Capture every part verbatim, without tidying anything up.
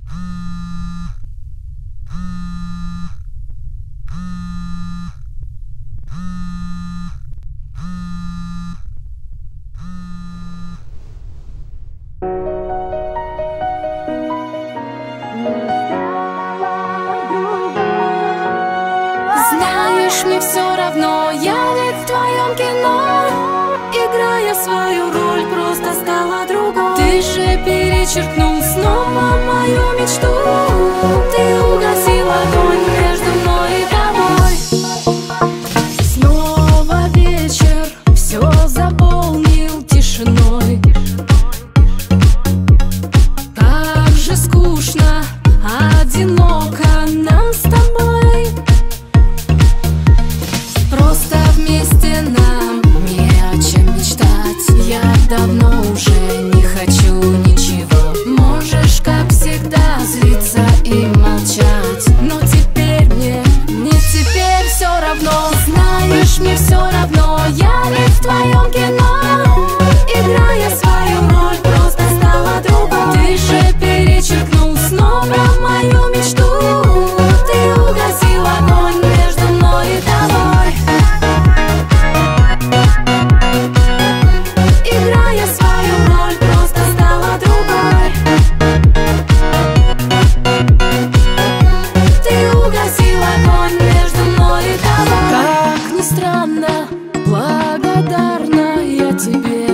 Знаешь, мне все равно, я ведь в твоем кино, играя свою роль, просто стала другой. Ты же перечеркнул снова мою мечту, ты угасил огонь между мной и тобой. Снова вечер, все заполнил тишиной. Как же скучно, одиноко нам с тобой. Просто вместе нам не о чем мечтать. Я давно уже не хочу ничего. Можешь, как всегда, злиться и молчать, но теперь мне, мне теперь все равно. Знаешь, мне все равно, я ведь в твоем кино, играя свою роль, просто стала другой. Ты же перечеркнул снова мою мечту, ты угасил огонь между мной и тобой. Играя свою роль, просто стала другой. Ты угасил огонь между мной и тобой. Как ни странно, благодарна я тебе,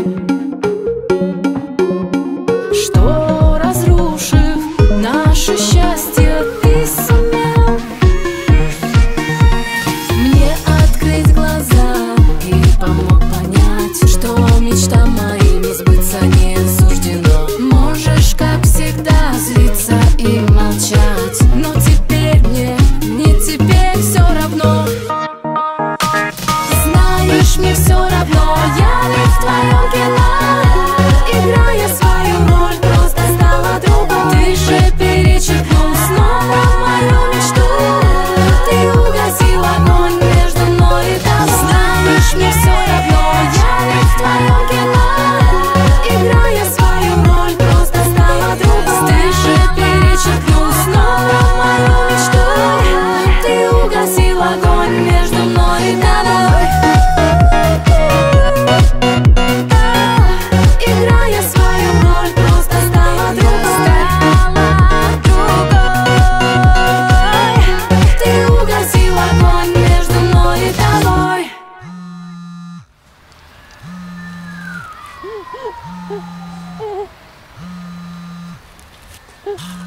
что, разрушив наше счастье, ты сумел мне открыть глаза и помог понять, что мечтам моим сбыться не суждено. Можешь, как всегда, злиться и молчать, но теперь мне, мне теперь все равно. Знаешь, мне все равно, я ведь в твоем кино, играя свою роль, просто стала другой. Ты же перечеркнул снова мою мечту, ты угасил огонь между мной и тобой. Знаешь, мне все равно, я ведь в твоем кино, играя свою роль, просто стала другой. Ты же перечеркнул снова мою мечту, ты угасил огонь между мной и тобой. Играя свою роль, просто стала другой. Ты угасил огонь между мной и тобой. Oh